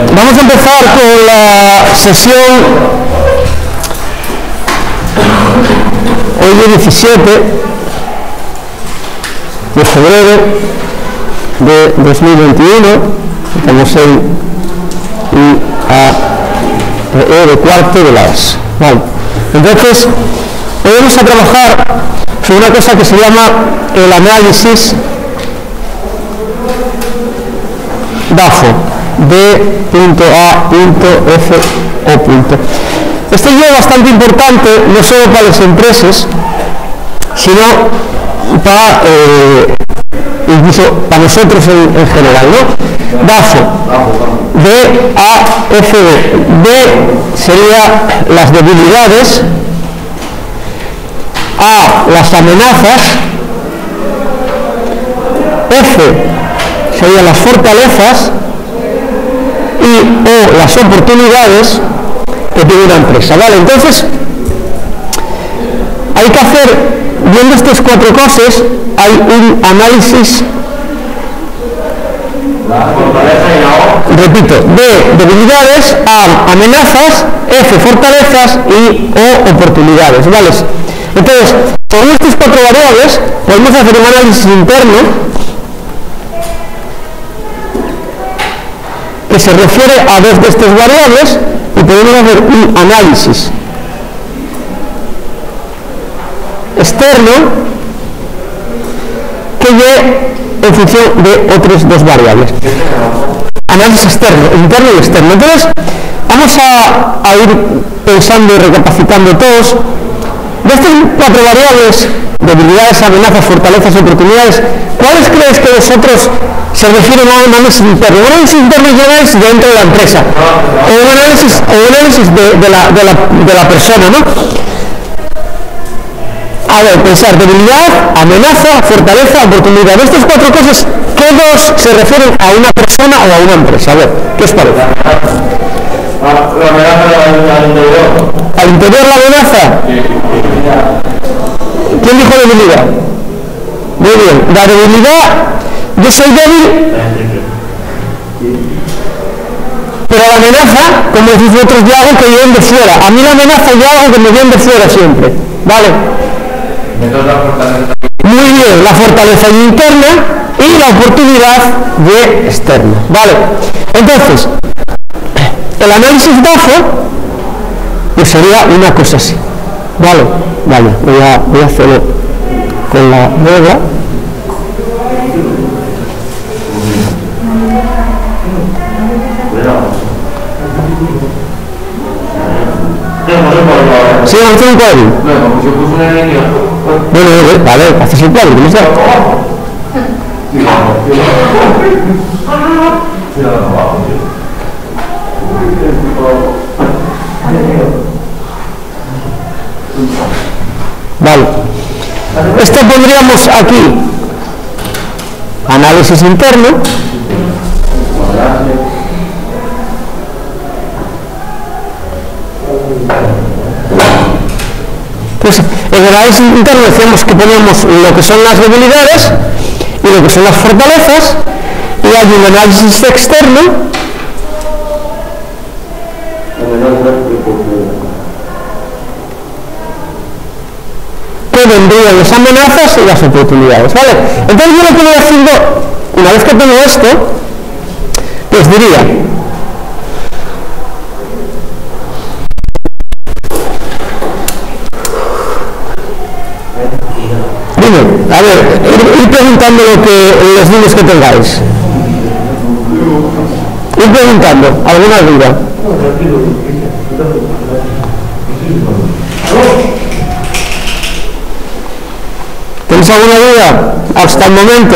Vamos a empezar con la sesión hoy día 17 de febrero de 2021. Estamos en de cuarto de la ES. Vale. Entonces, hoy vamos a trabajar sobre una cosa que se llama el análisis DAFO, D.A.F.O. Este es bastante importante, no solo para las empresas, sino para incluso para nosotros en general, ¿no? DAFO, D.A.F.O. D sería las debilidades, A las amenazas, F serían las fortalezas y O las oportunidades que tiene una empresa, ¿vale? Entonces hay que hacer, viendo estas cuatro cosas, hay un análisis, repito, D debilidades, A amenazas, F fortalezas y O oportunidades, ¿vale? Entonces, con estas cuatro variables podemos hacer un análisis interno que se refiere a dos de estas variables y podemos hacer un análisis externo que lleve en función de otras dos variables. Análisis externo, interno y externo. Entonces, vamos a ir pensando y recapacitando todos. De estas cuatro variables, debilidades, amenazas, fortalezas, oportunidades, ¿cuáles creéis que vosotros se refieren a un análisis interno? Un análisis interno es un análisis dentro de la empresa, o un análisis de la persona, ¿no? A ver, pensar, debilidad, amenaza, fortaleza, oportunidad. De estas cuatro cosas, ¿qué dos se refieren a una persona o a una empresa? A ver, ¿qué os parece? La amenaza al interior. ¿Al interior la amenaza? ¿Quién dijo debilidad? Muy bien. La debilidad, yo soy débil, pero la amenaza, como decís vosotros, yo hago que vienen de fuera. A mí la amenaza yo hago que me vienen de fuera siempre. ¿Vale? Muy bien, la fortaleza interna y la oportunidad de externa. ¿Vale? Entonces, el análisis DAFO pues sería una cosa así. Vale, vale, voy a hacerlo con la regla. Sí, vamos a hacer un cuadro. Bueno, vale, haces el cuadro, ¿cómo está? Vale, esto pondríamos aquí análisis interno, pues en el análisis interno decíamos que poníamos lo que son las debilidades y lo que son las fortalezas, y hay un análisis externo que vendrían las amenazas y las oportunidades, ¿vale? Entonces yo lo que voy haciendo, una vez que tengo esto, pues diría, dime, a ver, ir preguntando los niños que tengáis. Ir preguntando, ¿alguna duda? ¿Tenéis alguna duda hasta el momento?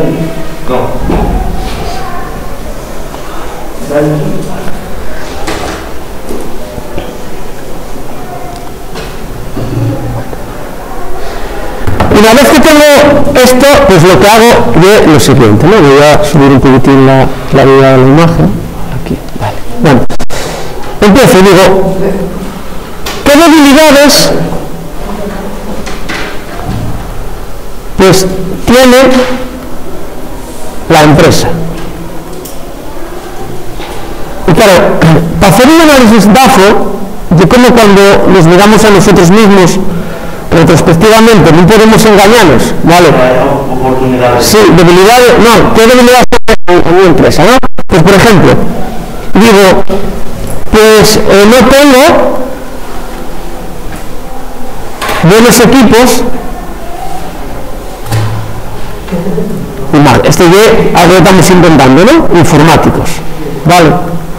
Una vez que tengo esto, pues lo que hago es lo siguiente, ¿no? Voy a subir un poquitín la claridad de la imagen. Aquí, vale. Bueno, empiezo y digo, ¿qué debilidades pues tiene la empresa? ¿Y qué claro, para hacer un análisis DAFO, de cómo cuando nos miramos a nosotros mismos retrospectivamente no podemos engañarnos, ¿vale? Sí, debilidades, no, ¿qué debilidades en una empresa, no? Pues por ejemplo, digo, pues no tengo buenos equipos. Vale, esto ya algo estamos inventando, ¿no? Informáticos, ¿vale?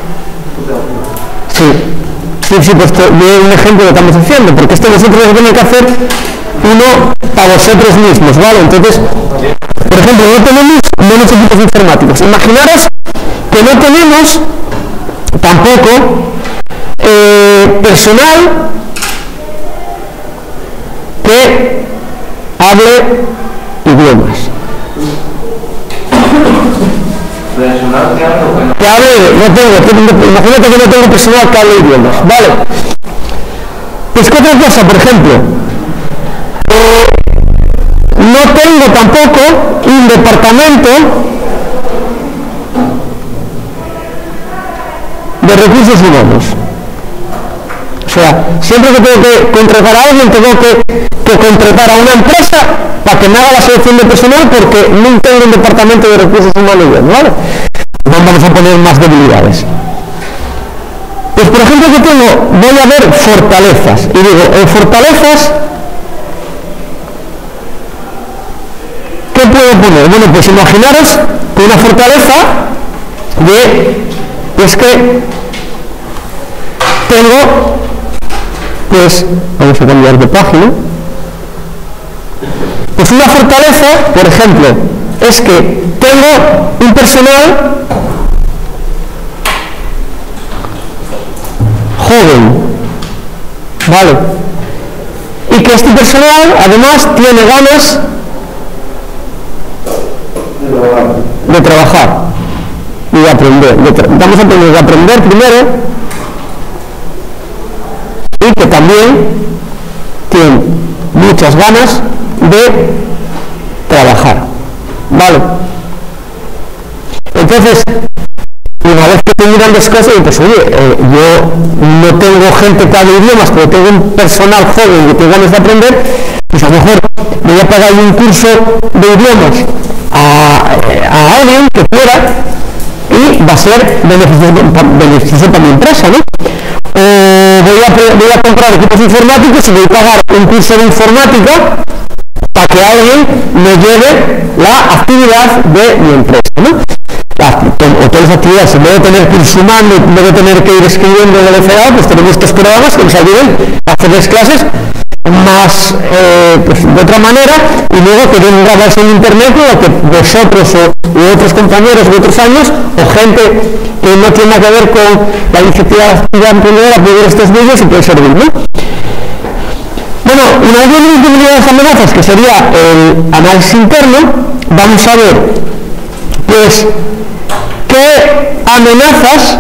Sí, pues es un ejemplo que estamos haciendo, porque esto vosotros lo tenéis que hacer uno para vosotros mismos, ¿vale? Entonces, por ejemplo, no tenemos buenos equipos informáticos. Imaginaros que no tenemos tampoco personal que hable idiomas. Que hable, imagínate que no tengo personal que hable idiomas, ¿vale? Pues que otra cosa, por ejemplo, no tengo tampoco un departamento de recursos humanos. O sea, siempre que tengo que contratar a alguien, tengo que contratar a una empresa para que me haga la selección de personal, porque no tengo un departamento de recursos humanos, ¿vale? No vamos a poner más debilidades. Pues por ejemplo que voy a ver fortalezas, y digo, en fortalezas, ¿qué puedo poner? Bueno, pues imaginaros que una fortaleza es que tengo, pues, vamos a cambiar de página, pues una fortaleza, por ejemplo, es que tengo un personal joven, ¿vale? Y que este personal además tiene ganas de trabajar y de aprender. Vamos a tener que aprender primero, y que también tiene muchas ganas de trabajar, ¿vale? Entonces, una vez que estoy mirando las cosas, pues oye, yo no tengo gente que hable idiomas, pero tengo un personal joven que tenga ganas de aprender, pues a lo mejor voy a pagar un curso de idiomas a alguien que quiera, y va a ser beneficioso para mi empresa, ¿no? Voy a comprar equipos informáticos y voy a pagar un curso de informática para que alguien me lleve la actividad de mi empresa, ¿no? O todas las actividades, en vez de tener que ir sumando, en vez de tener que ir escribiendo en el FA, pues tenemos estos programas que nos ayuden a hacerles clases más pues de otra manera, y luego que den grabarse en internet, o que vosotros o otros compañeros de otros años, o gente que no tiene nada que ver con la iniciativa de actividad emprendedora, puede ver estos vídeos y puede servir, ¿no? Bueno, una de las debilidades amenazas, que sería el análisis interno, vamos a ver, pues, qué amenazas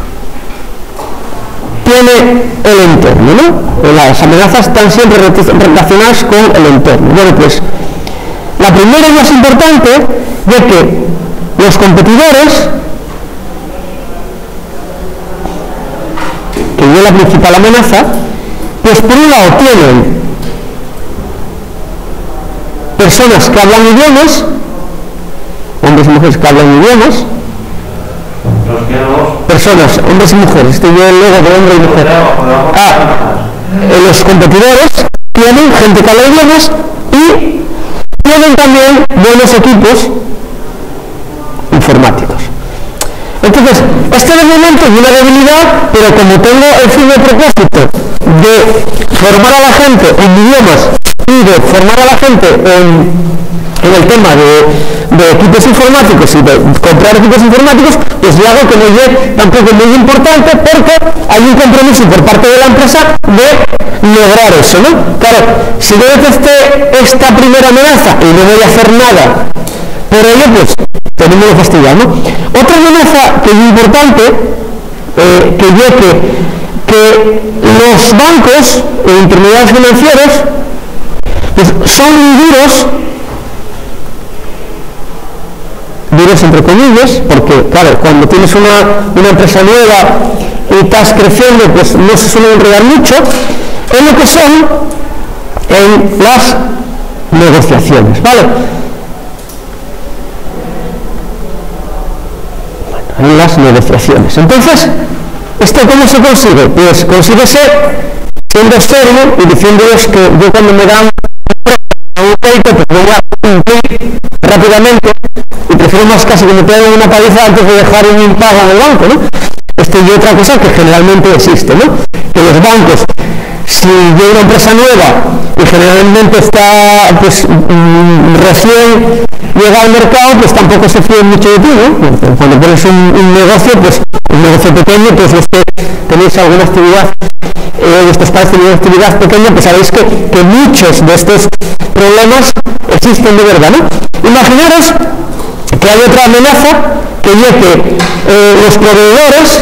tiene el entorno, ¿no? Las amenazas están siempre relacionadas con el entorno. Bueno, pues, la primera y más importante es que los competidores, que es la principal amenaza, pues por un lado tienen personas que hablan idiomas, hombres y mujeres que hablan idiomas, personas, hombres y mujeres, estoy yo luego de hombre y mujer. Los competidores tienen gente que habla idiomas y tienen también buenos equipos informáticos. Entonces, este de momento es una debilidad, pero como tengo el fin de propósito de formar a la gente en idiomas y de formar a la gente en el tema de equipos informáticos y de comprar equipos informáticos, pues es algo que no es tampoco muy importante, porque hay un compromiso por parte de la empresa de lograr eso, ¿no? Claro, si yo detecté esta primera amenaza y no voy a hacer nada por ello, pues tenemos que fastidiar, ¿no? Otra amenaza que es importante, que los bancos e intermediarios financieros pues son muy duros duros entre comillas, porque claro, cuando tienes una empresa nueva y estás creciendo, pues no se suele enredar mucho en lo que son en las negociaciones, ¿vale? En las negociaciones. Entonces, ¿esto cómo se consigue? Pues consíguese siendo serio y diciéndoles que yo cuando me dan un crédito pues voy a cumplir rápidamente y prefiero más casi que me peguen una paliza antes de dejar un impago en el banco, ¿no? Esto y otra cosa que generalmente existe, ¿no? Que los bancos, si llega una empresa nueva y generalmente está pues recién llega al mercado, pues tampoco se fíen mucho de ti, ¿no? Cuando pones un negocio, pues un negocio pequeño, pues los que tenéis alguna actividad, vuestros padres tienen una actividad pequeña, pues sabéis que muchos de estos problemas existen de verdad, ¿no? Imaginaros que hay otra amenaza que es que los proveedores,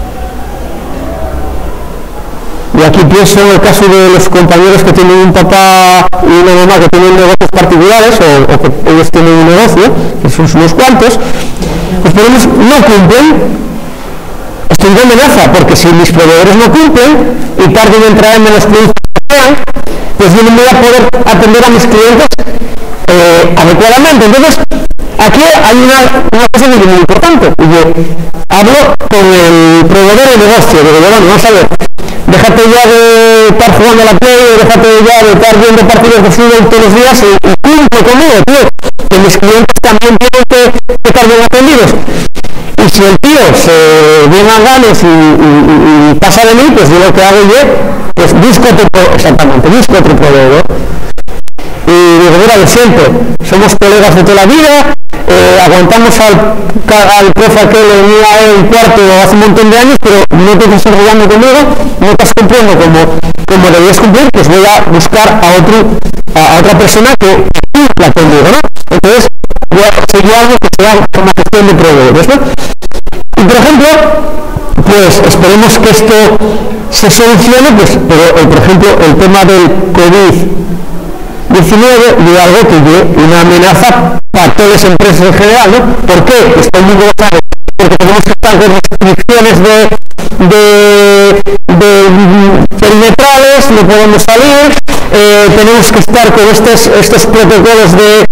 y aquí pienso en el caso de los compañeros que tienen un papá y una mamá que tienen negocios particulares o que ellos tienen un negocio, que son unos cuantos, pues podemos, no cumplen. Esto es una amenaza, porque si mis proveedores no cumplen y tarden en traerme los productos que sean, pues yo no voy a poder atender a mis clientes adecuadamente. Entonces, aquí hay una cosa muy importante. Yo hablo con el proveedor de negocio, digo, bueno, vamos a ver, déjate ya de estar jugando a la play, déjate ya de estar viendo partidos de fútbol todos los días y cumple conmigo, tío, que mis clientes también tienen que estar bien atendidos. Y si el tío se viene a ganas y pasa de mí, pues yo lo que hago yo, pues busco otro proveedor. Y digo, mira, lo siento, somos colegas de toda la vida, aguantamos al profe que le venía a un cuarto hace un montón de años, pero no te estás enrollando conmigo, no estás cumpliendo como debías cumplir, pues voy a buscar a otra persona que cumpla conmigo, ¿no? Entonces, voy a seguir algo que sea una gestión de proveedores, ¿no? Y por ejemplo, pues esperemos que esto se solucione, pues, pero por ejemplo, el tema del COVID-19 de algo que es una amenaza para todas las empresas en general, ¿no? ¿Por qué? Pues todo el mundo lo sabe, porque tenemos que estar con restricciones de perimetrales, no podemos salir, tenemos que estar con estos protocolos de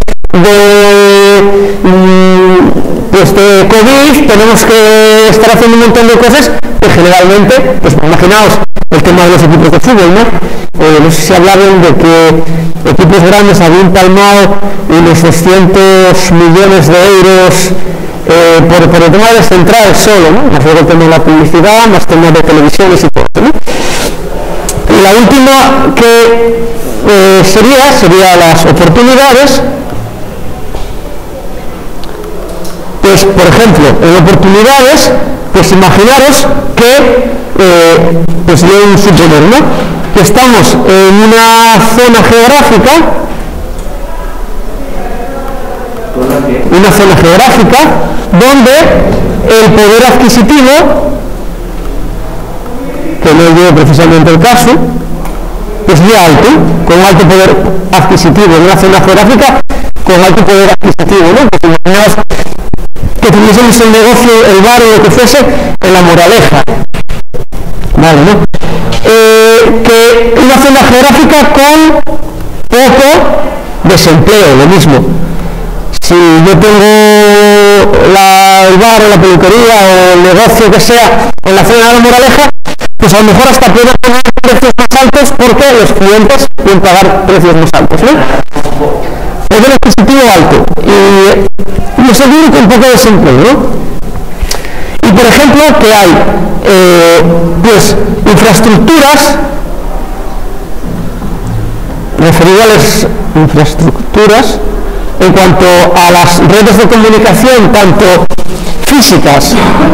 COVID, tenemos que estar haciendo un montón de cosas que generalmente, pues imaginaos el tema de los equipos de fútbol, ¿no? No sé si hablaron de que equipos grandes habían palmado unos 200 millones de euros por el tema de las centrales solo, ¿no? Más luego el tema de la publicidad, más temas de televisiones y todo, ¿no? Y la última que sería las oportunidades. Pues, por ejemplo, en oportunidades, pues imaginaros que, pues yo suponer, ¿no? Que estamos en una zona geográfica, donde el poder adquisitivo, que no lleve precisamente el caso, es muy alto, con alto poder adquisitivo, en una zona geográfica con alto poder adquisitivo, ¿no? Pues imaginaos que tuviésemos el negocio, el bar o lo que fuese, en La Moraleja, vale, ¿no? Que una zona geográfica con poco desempleo, lo mismo. Si yo tengo el bar o la peluquería o el negocio que sea en la zona de La Moraleja, pues a lo mejor hasta pueden pagar precios más altos porque los clientes pueden pagar precios más altos, ¿no? Poder adquisitivo alto y lo seguro que un poco de desempleo, ¿no? Y por ejemplo que hay pues infraestructuras, referido a las infraestructuras en cuanto a las redes de comunicación, tanto físicas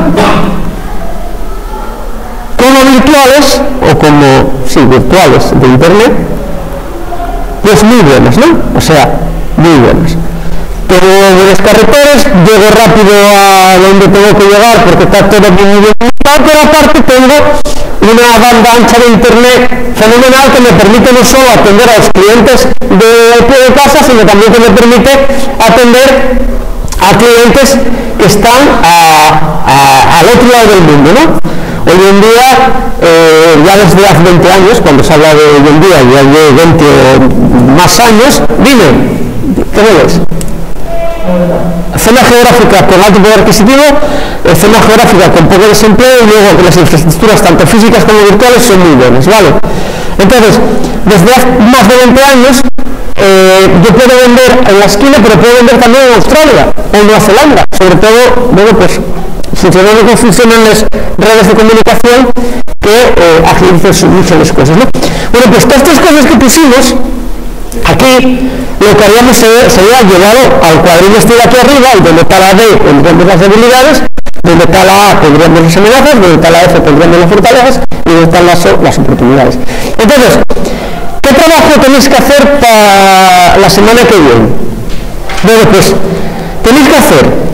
como virtuales, o como, sí, virtuales de internet, pues muy buenas, ¿no? O sea, muy buenas. Tengo buenas carreteras, llego rápido a donde tengo que llegar porque está todo muy bien, pero aparte tengo una banda ancha de internet fenomenal que me permite no solo atender a los clientes de pie de casa, sino también que me permite atender a clientes que están al otro lado del mundo, ¿no? Hoy en día, ya desde hace 20 años, cuando se habla de hoy en día, ya de 20 o más años, dime, ¿qué ves? Zona geográfica con alto poder adquisitivo, zona geográfica con poco desempleo y luego que las infraestructuras tanto físicas como virtuales son muy buenas, ¿vale? Entonces, desde hace más de 20 años, yo puedo vender en la esquina, pero puedo vender también en Australia o en Nueva Zelanda, sobre todo, bueno, pues funcionando como funcionan las redes de comunicación que agilizan mucho las cosas, ¿no? Bueno, pues todas estas cosas que pusimos aquí, lo que haríamos sería llevarlo al cuadril este de aquí arriba, y donde está la D pondríamos las debilidades, donde está la A pondríamos las amenazas, donde está la F pondríamos las fortalezas y donde están las oportunidades. Entonces, ¿qué trabajo tenéis que hacer para la semana que viene? Bueno, pues tenéis que hacer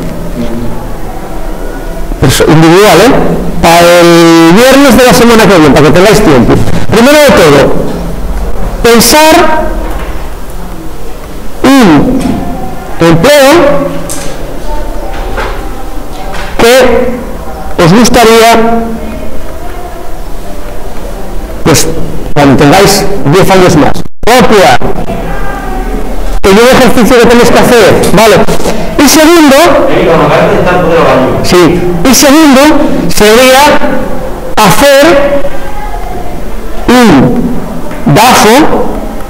individual, para el viernes de la semana que viene, para que tengáis tiempo. Primero de todo, pensar un empleo que os gustaría, pues cuando tengáis 10 años más. Copia. Que yo ejercicio que tenéis que hacer, ¿vale? Y segundo, sí, y segundo sería hacer un bajo.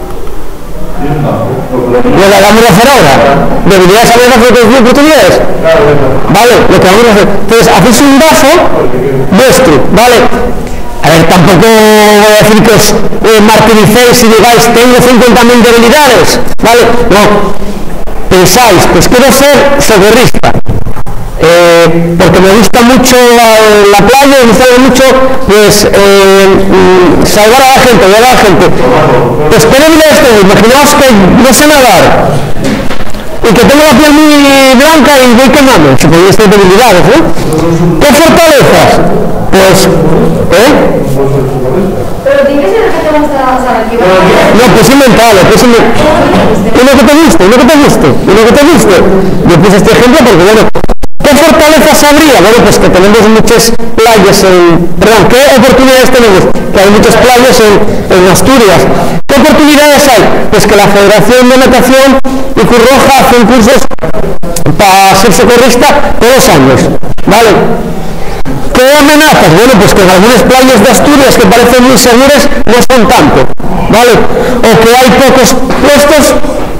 Lo que vamos a hacer ahora, debilidades, amenazas y oportunidades, ¿vale? Lo que vamos a hacer, entonces hacéis un bajo vuestro, ¿vale? A ver, tampoco voy a decir que os martiricéis y digáis tengo 50.000 debilidades, ¿vale? No, pensáis, pues quiero ser socorrista, porque me gusta mucho la playa, me gusta mucho pues salvar a la gente, ayudar a la gente. Pues ¿qué debilidades tengo? Imaginaos que no sé nadar y que tengo la piel muy blanca y voy quemando, si podéis tener debilidades, ¿no? ¿Qué fortalezas? Pues, Pero tiene que ser el que te gusta saber qué va. no, pues inventarlo, pues y lo que te guste, y lo que te guste, y lo que te guste. Yo puse este ejemplo porque, bueno, ¿qué fortalezas habría? Bueno, pues que tenemos muchas playas perdón, ¿qué oportunidades tenemos? Que hay muchas playas en Asturias. ¿Qué oportunidades hay? Pues que la Federación de Natación y Cruz Roja hacen cursos para ser socorrista todos los años, ¿vale? ¿Qué amenazas? Bueno, pues que en algunas playas de Asturias que parecen muy seguras no son tanto, ¿vale? O que hay pocos puestos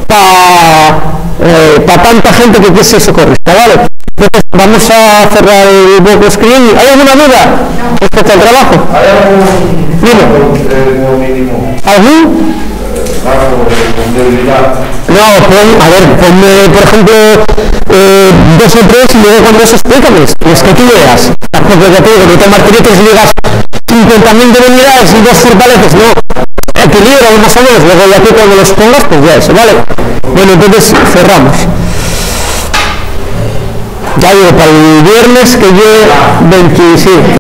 para tanta gente que quiere ser socorrista, ¿vale? Entonces vamos a cerrar el bloque screen. ¿Hay alguna duda respecto al trabajo? ¿Hay algún mínimo? ¿Algún? Con debilidad. No, ponme, por ejemplo, 2 o 3 y luego cuando eso explícame. Es que tú veas. Tampoco ya te digo, no te martirites y digas 50.000 debilidades y 2 fortalezas, no. Equilibra más o menos, luego ya tú cuando los pongas, pues ya eso, ¿vale? Bueno, entonces cerramos. Ya digo, para el viernes que yo 25.